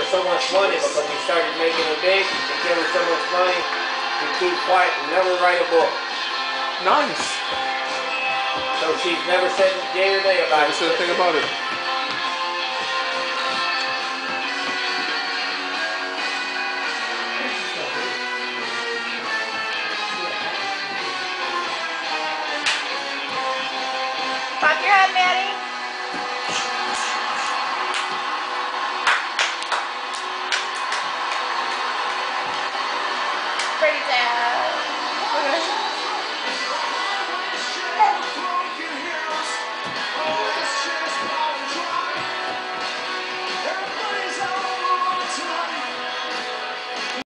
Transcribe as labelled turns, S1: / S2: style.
S1: her so much money because he started making her big. They give her so much money to keep quiet and never write a book.
S2: Nice.
S1: So she's never said day or day about it.
S2: Never said a thing about it.
S3: Pop your head, Maddie.